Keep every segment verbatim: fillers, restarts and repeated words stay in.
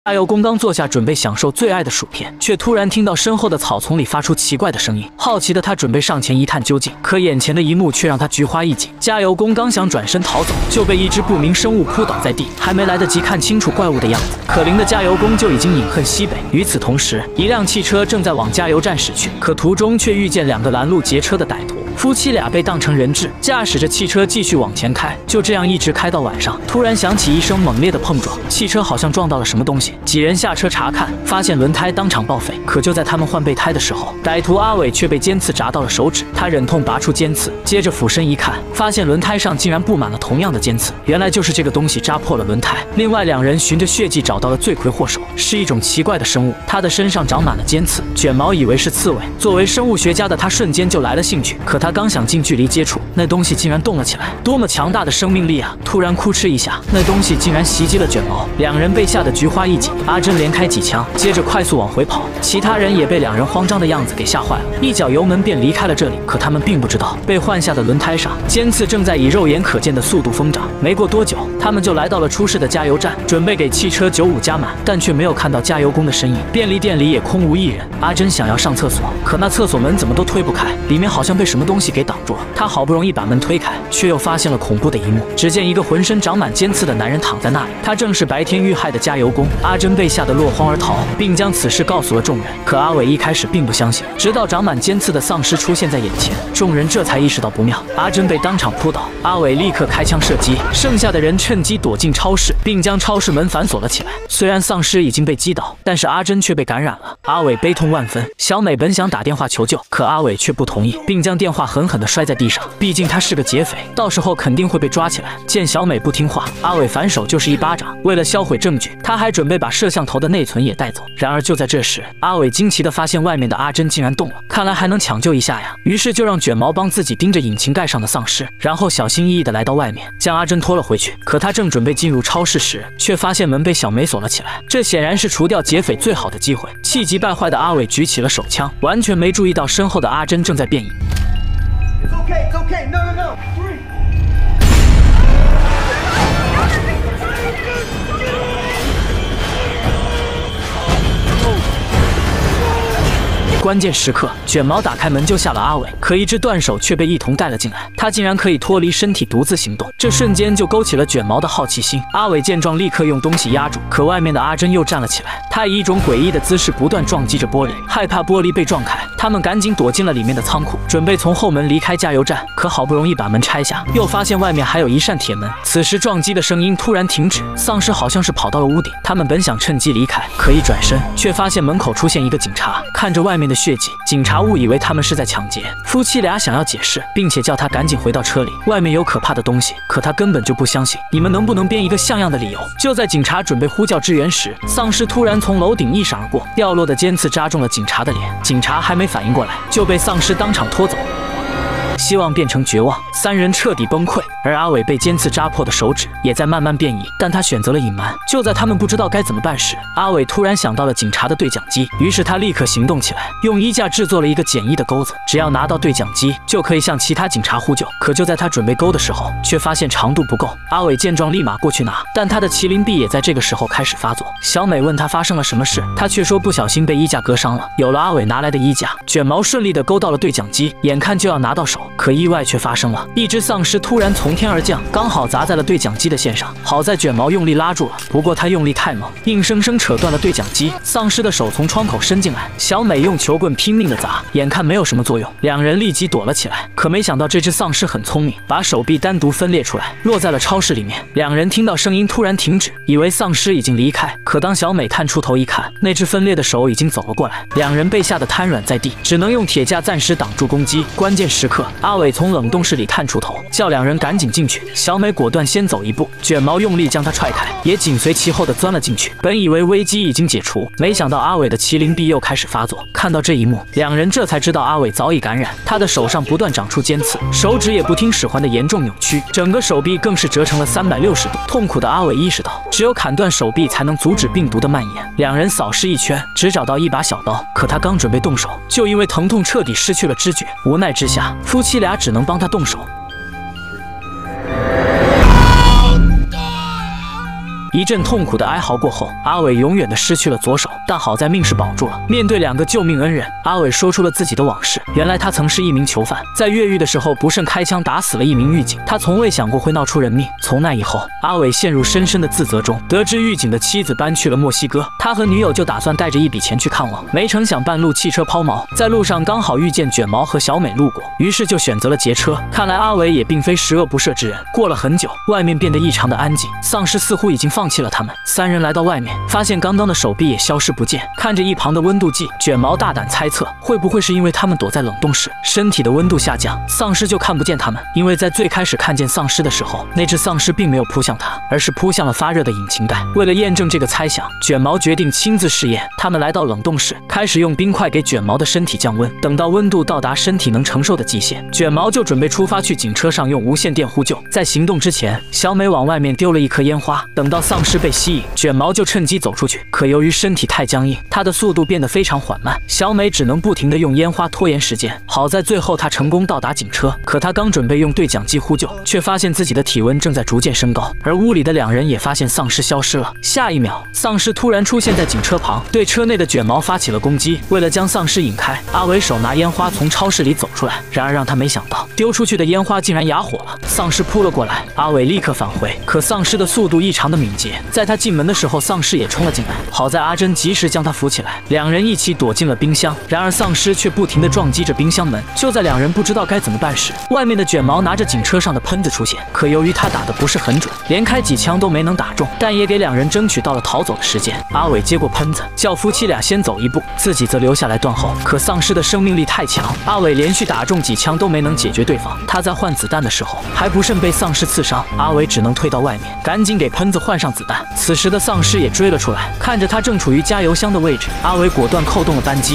加油工刚坐下准备享受最爱的薯片，却突然听到身后的草丛里发出奇怪的声音。好奇的他准备上前一探究竟，可眼前的一幕却让他菊花一紧。加油工刚想转身逃走，就被一只不明生物扑倒在地，还没来得及看清楚怪物的样子，可怜的加油工就已经饮恨西北。与此同时，一辆汽车正在往加油站驶去，可途中却遇见两个拦路劫车的歹徒。 夫妻俩被当成人质，驾驶着汽车继续往前开，就这样一直开到晚上。突然响起一声猛烈的碰撞，汽车好像撞到了什么东西。几人下车查看，发现轮胎当场报废。可就在他们换备胎的时候，歹徒阿伟却被尖刺扎到了手指。他忍痛拔出尖刺，接着俯身一看，发现轮胎上竟然布满了同样的尖刺。原来就是这个东西扎破了轮胎。另外两人循着血迹找到了罪魁祸首，是一种奇怪的生物，它的身上长满了尖刺。卷毛以为是刺猬，作为生物学家的他瞬间就来了兴趣。可他刚想近距离接触，那东西竟然动了起来，多么强大的生命力啊！突然哭哧一下，那东西竟然袭击了卷毛，两人被吓得菊花一紧。阿珍连开几枪，接着快速往回跑，其他人也被两人慌张的样子给吓坏了，一脚油门便离开了这里。可他们并不知道，被换下的轮胎上尖刺正在以肉眼可见的速度疯长。没过多久，他们就来到了出事的加油站，准备给汽车九五加满，但却没有看到加油工的身影。便利店里也空无一人。阿珍想要上厕所，可那厕所门怎么都推不开，里面好像被什么东西给挡住了。他好不容易把门推开，却又发现了恐怖的一幕。只见一个浑身长满尖刺的男人躺在那里，他正是白天遇害的加油工。阿珍被吓得落荒而逃，并将此事告诉了众人。可阿伟一开始并不相信，直到长满尖刺的丧尸出现在眼前，众人这才意识到不妙。阿珍被当场扑倒，阿伟立刻开枪射击，剩下的人趁机躲进超市，并将超市门反锁了起来。虽然丧尸已经被击倒，但是阿珍却被感染了。阿伟悲痛万分。小美本想打电话求救，可阿伟却不同意，并将电话狠狠地摔在地上。毕竟他是个劫匪，到时候肯定会被抓起来。见小美不听话，阿伟反手就是一巴掌。为了销毁证据，他还准备把摄像头的内存也带走。然而就在这时，阿伟惊奇地发现外面的阿珍竟然动了，看来还能抢救一下呀。于是就让卷毛帮自己盯着引擎盖上的丧尸，然后小心翼翼地来到外面，将阿珍拖了回去。可他正准备进入超市时，却发现门被小梅锁了起来。这显然是除掉劫匪最好的机会。气急败坏的阿伟举起了手枪，完全没注意到身后的阿珍正在变异。 It's okay, it's okay. No, no, no. Three. 关键时刻，卷毛打开门救下了阿伟，可一只断手却被一同带了进来。他竟然可以脱离身体独自行动，这瞬间就勾起了卷毛的好奇心。阿伟见状，立刻用东西压住，可外面的阿珍又站了起来。他以一种诡异的姿势不断撞击着玻璃，害怕玻璃被撞开。他们赶紧躲进了里面的仓库，准备从后门离开加油站。可好不容易把门拆下，又发现外面还有一扇铁门。此时撞击的声音突然停止，丧尸好像是跑到了屋顶。他们本想趁机离开，可一转身，却发现门口出现一个警察，看着外面的血迹，警察误以为他们是在抢劫。夫妻俩想要解释，并且叫他赶紧回到车里，外面有可怕的东西。可他根本就不相信。你们能不能编一个像样的理由？就在警察准备呼叫支援时，丧尸突然从楼顶一闪而过，掉落的尖刺扎中了警察的脸。警察还没反应过来，就被丧尸当场拖走。希望变成绝望，三人彻底崩溃。而阿伟被尖刺扎破的手指也在慢慢变异，但他选择了隐瞒。就在他们不知道该怎么办时，阿伟突然想到了警察的对讲机，于是他立刻行动起来，用衣架制作了一个简易的钩子，只要拿到对讲机，就可以向其他警察呼救。可就在他准备勾的时候，却发现长度不够。阿伟见状立马过去拿，但他的麒麟臂也在这个时候开始发作。小美问他发生了什么事，他却说不小心被衣架割伤了。有了阿伟拿来的衣架，卷毛顺利地勾到了对讲机，眼看就要拿到手。可意外却发生了，一只丧尸突然从天而降，刚好砸在了对讲机的线上。好在卷毛用力拉住了，不过他用力太猛，硬生生扯断了对讲机。丧尸的手从窗口伸进来，小美用球棍拼命的砸，眼看没有什么作用，两人立即躲了起来。可没想到这只丧尸很聪明，把手臂单独分裂出来，落在了超市里面。两人听到声音突然停止，以为丧尸已经离开。可当小美探出头一看，那只分裂的手已经走了过来，两人被吓得瘫软在地，只能用铁架暂时挡住攻击。关键时刻，阿伟从冷冻室里探出头，叫两人赶紧进去。小美果断先走一步，卷毛用力将她踹开，也紧随其后的钻了进去。本以为危机已经解除，没想到阿伟的麒麟臂又开始发作。看到这一幕，两人这才知道阿伟早已感染，他的手上不断长出尖刺，手指也不听使唤的严重扭曲，整个手臂更是折成了三百六十度。痛苦的阿伟意识到，只有砍断手臂才能阻止病毒的蔓延。两人扫视一圈，只找到一把小刀，可他刚准备动手，就因为疼痛彻底失去了知觉。无奈之下，夫妻俩只能帮他动手。 一阵痛苦的哀嚎过后，阿伟永远的失去了左手，但好在命是保住了。面对两个救命恩人，阿伟说出了自己的往事。原来他曾是一名囚犯，在越狱的时候不慎开枪打死了一名狱警，他从未想过会闹出人命。从那以后，阿伟陷入深深的自责中。得知狱警的妻子搬去了墨西哥，他和女友就打算带着一笔钱去看望，没成想半路汽车抛锚，在路上刚好遇见卷毛和小美路过，于是就选择了劫车。看来阿伟也并非十恶不赦之人。过了很久，外面变得异常的安静，丧尸似乎已经放弃了他们。三人来到外面，发现刚刚的手臂也消失不见。看着一旁的温度计，卷毛大胆猜测，会不会是因为他们躲在冷冻室，身体的温度下降，丧尸就看不见他们？因为在最开始看见丧尸的时候，那只丧尸并没有扑向他，而是扑向了发热的引擎盖。为了验证这个猜想，卷毛决定亲自试验。他们来到冷冻室，开始用冰块给卷毛的身体降温。等到温度到达身体能承受的极限，卷毛就准备出发去警车上用无线电呼救。在行动之前，小美往外面丢了一颗烟花。等到丧尸被吸引，卷毛就趁机走出去。可由于身体太僵硬，他的速度变得非常缓慢，小美只能不停地用烟花拖延时间。好在最后他成功到达警车，可他刚准备用对讲机呼救，却发现自己的体温正在逐渐升高。而屋里的两人也发现丧尸消失了。下一秒，丧尸突然出现在警车旁，对车内的卷毛发起了攻击。为了将丧尸引开，阿伟手拿烟花从超市里走出来。然而让他没想到，丢出去的烟花竟然哑火了。丧尸扑了过来，阿伟立刻返回，可丧尸的速度异常的敏捷，在他进门的时候，丧尸也冲了进来。好在阿珍及时将他扶起来，两人一起躲进了冰箱。然而丧尸却不停地撞击着冰箱门。就在两人不知道该怎么办时，外面的卷毛拿着警车上的喷子出现，可由于他打的不是很准，连开几枪都没能打中，但也给两人争取到了逃走的时间。阿伟接过喷子，叫夫妻俩先走一步，自己则留下来断后。可丧尸的生命力太强，阿伟连续打中几枪都没能解决对方。他在换子弹的时候，还不慎被丧尸刺伤，阿伟只能退到外面，赶紧给喷子换上子弹。此时的丧尸也追了出来，看着他正处于加油箱的位置，阿伟果断扣动了扳机。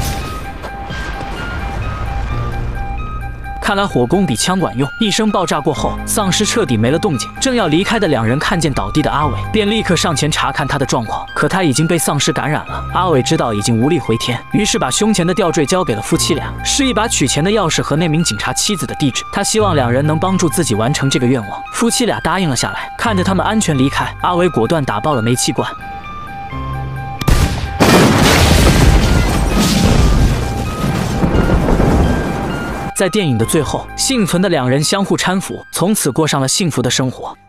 看来火攻比枪管用。一声爆炸过后，丧尸彻底没了动静。正要离开的两人看见倒地的阿伟，便立刻上前查看他的状况。可他已经被丧尸感染了。阿伟知道已经无力回天，于是把胸前的吊坠交给了夫妻俩，是一把取钱的钥匙和那名警察妻子的地址。他希望两人能帮助自己完成这个愿望。夫妻俩答应了下来。看着他们安全离开，阿伟果断打爆了煤气罐。在电影的最后，幸存的两人相互搀扶，从此过上了幸福的生活。